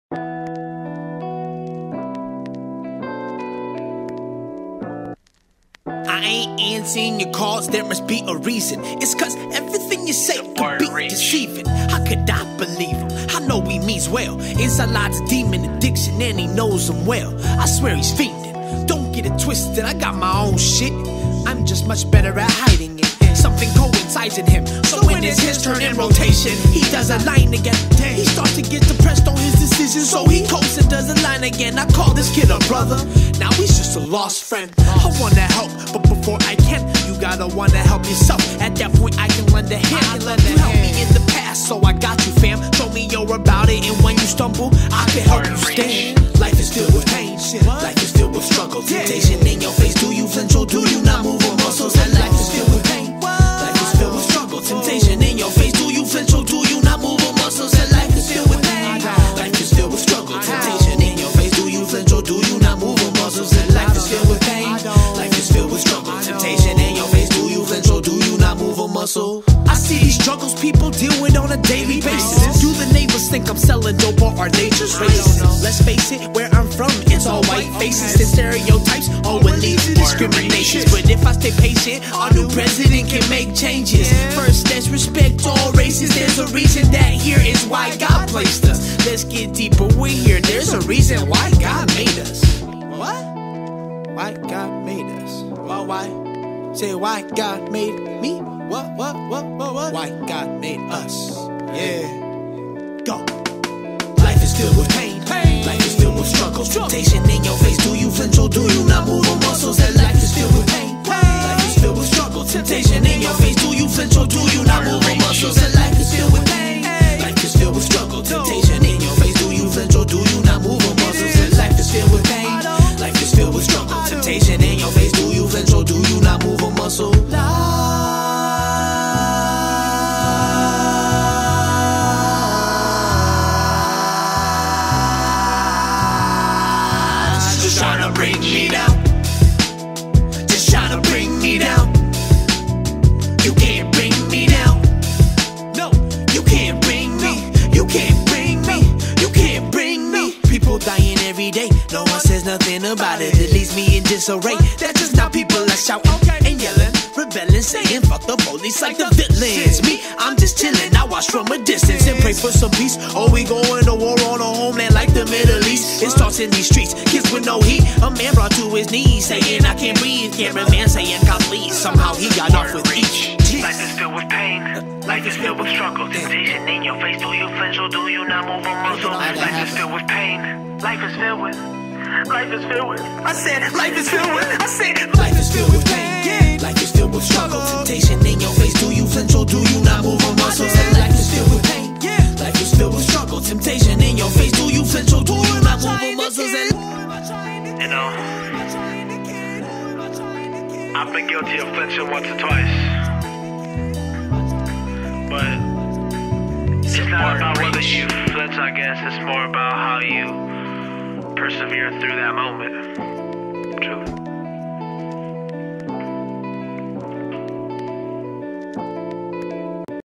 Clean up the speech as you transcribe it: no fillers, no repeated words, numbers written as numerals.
I ain't answering your calls, there must be a reason. It's cause everything you say could be deceiving. How could I believe him? I know he means well. Inside lies a demon addiction and he knows him well. I swear he's fiending, don't get it twisted, I got my own shit. I'm just much better at hiding it. Something coincides in him, so when it's his turn in rotation, he does a line again. He starts to get depressed on his decisions, so he coasts and does a line again. I call this kid a brother, now he's just a lost friend. I wanna help, but before I can, you gotta wanna help yourself. At that point I can lend a hand. You helped me in the past, so I got you, fam. Show me you're about it, and when you stumble, I can help you stand. Life is filled with pain, life is filled with struggle. Temptation in your face, do you flinch or do you not move your muscles? And life is filled with pain, life is filled with struggle. Temptation in your face, do you flinch or do you not move your muscles? And life is filled with pain, life is filled with struggle. Temptation in your face, do you flinch or do you not move your muscles? And life is filled with pain, life is filled with struggle. Temptation in your face, do you flinch or do you not move a muscle? I see these struggles people deal with on a daily basis. Do the neighbors think I'm selling dope or are they just racist? Let's face it, where I'm from, it's all white faces and stereotypes all will lead to discrimination. But if I stay patient, our new president can make changes. First, let's respect all races. There's a reason that here is why God placed us. Let's get deeper, we're here. There's a reason why God made us. What? Why God made us? Well, why? Say why God made me? What? Why God made us? Yeah. Go. Life is filled with pain. Life is filled with struggles. Temptation in your face. Do you flinch or do you not move your muscles? And life is filled with pain. Life is filled with struggle. Temptation in your face. Do you flinch or do you not move your muscles? And life is filled with pain. Life is filled with struggle. Temptation in your face. Do you flinch or do you not move your muscles? And life is filled with pain. Life is filled with struggle. Temptation in your face. Do you flinch or do you not move a muscle? Just trying to bring me down. Just trying to bring me down. You can't bring me down. No, you can't bring me. You can't bring me. You can't bring me. People dying every day. No one says nothing about it. It leaves me in disarray. That's just now people are shouting and yelling, rebelling, saying fuck the police like the villains. Me, I'm just chilling. I watch from a distance and pray for some peace. Oh, we going to war on a homeland like the Middle East. It starts in these streets, kids with no heat. A man brought to his knees, saying I can't breathe. Cameraman saying God please. Somehow he got off with each. Life is filled with pain. Life is filled with struggle. Temptation in your face. Do you flinch or do you not move a muscle? Life is filled with pain. Life is filled with. Life is filled with. I said life is filled with. I said life is filled with pain. Life is filled with struggle. Temptation in your face. Do you flinch or do you not move a muscles? And life is filled with pain. Life is filled with struggle. Temptation in your face. Do you flinch or do you not move a muscles? And you know, I've been guilty of flinching once or twice, but it's not about whether you flinch, I guess. It's more about how you persevere through that moment. Truth.